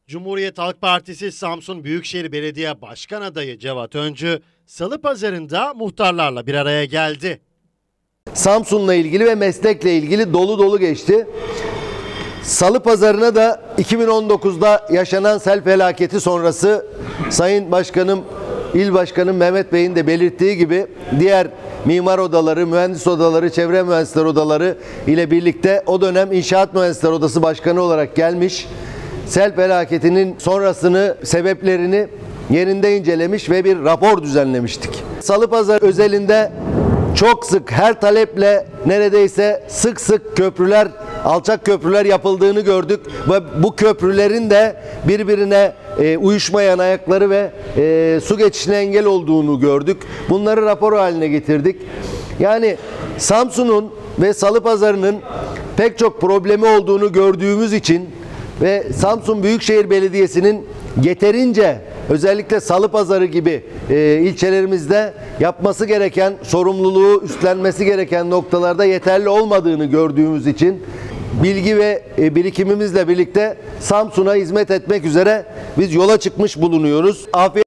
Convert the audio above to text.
Cumhuriyet Halk Partisi Samsun Büyükşehir Belediye Başkan Adayı Cevat Öncü, Salı Pazarı'nda muhtarlarla bir araya geldi. Samsun'la ilgili ve meslekle ilgili dolu dolu geçti. Salı Pazarı'na da 2019'da yaşanan sel felaketi sonrası Sayın Başkanım, İl Başkanım Mehmet Bey'in de belirttiği gibi diğer mimar odaları, mühendis odaları, çevre mühendisler odaları ile birlikte o dönem İnşaat Mühendisler Odası Başkanı olarak gelmiş. Sel felaketinin sonrasını, sebeplerini yerinde incelemiş ve bir rapor düzenlemiştik. Salı Pazarı özelinde çok sık, her taleple neredeyse sık sık köprüler, alçak köprüler yapıldığını gördük ve bu köprülerin de birbirine uyuşmayan ayakları ve su geçişine engel olduğunu gördük. Bunları rapor haline getirdik. Yani Samsun'un ve Salı Pazarı'nın pek çok problemi olduğunu gördüğümüz için ve Samsun Büyükşehir Belediyesi'nin yeterince özellikle Salı Pazarı gibi ilçelerimizde yapması gereken, sorumluluğu üstlenmesi gereken noktalarda yeterli olmadığını gördüğümüz için bilgi ve birikimimizle birlikte Samsun'a hizmet etmek üzere biz yola çıkmış bulunuyoruz. Afiyet